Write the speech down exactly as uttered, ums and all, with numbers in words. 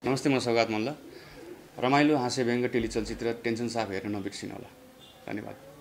नमस्ते, म सौगात मल्ल। रमाइलो हास्य व्यङ्ग्य टेलिचलचित्र टेन्सन साफ हेर्न नबिर्सिनु होला। धन्यवाद।